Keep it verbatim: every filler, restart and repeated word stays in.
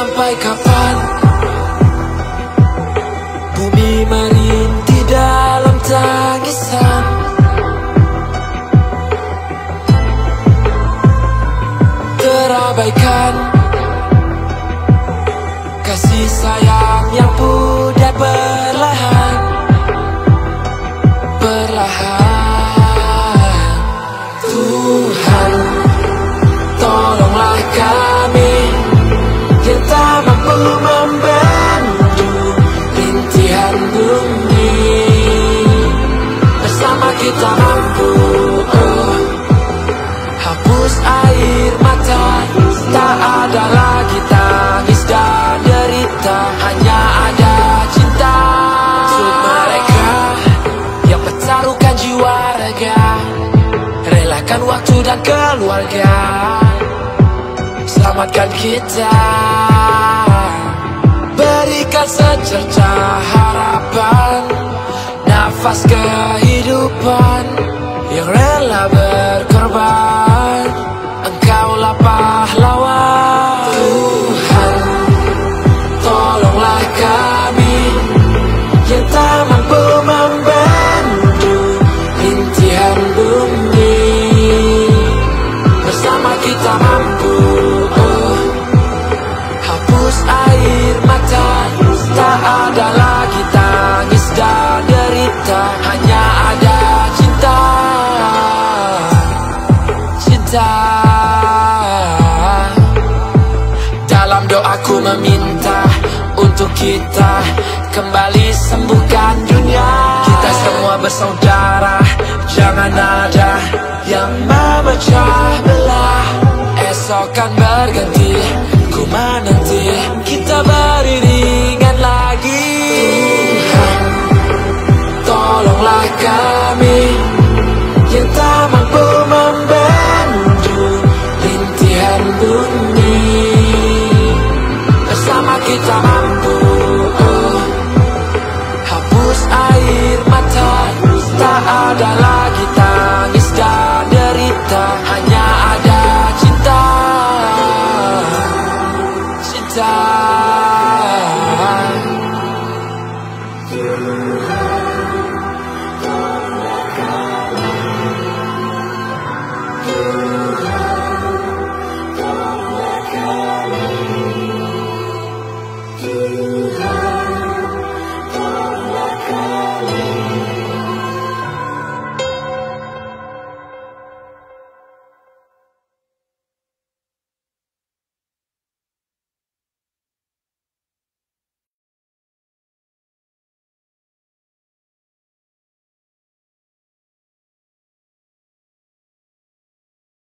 Sampai kapan bumi merintih dalam tangisan? Terabaikan kasih sayang yang pudar perlahan, perlahan. Tuhan, tolonglah kami yang tak mampu membendung rintihan bumi. Bersama kita mampu oh, hapus air mata. Tak ada lagi tangis dan derita, hanya ada cinta. Untuk mereka yang pertaruhkan jiwa raga, relakan waktu dan keluarga, selamatkan kita. Berikan secerca harapan, nafas kehidupan yang rela berkorban. Engkaulah pahlawan. Tuhan, tolonglah kami yang tak mampu membendung rintihan bumi. Bersama kita mampu oh, hapus air mata. Tak ada lagi tangis dan derita, hanya ada cinta. Cinta. Dalam doaku meminta untuk kita kembali sembuhkan dunia. Kita semua bersaudara, jangan ada yang memecah belah. Esok kan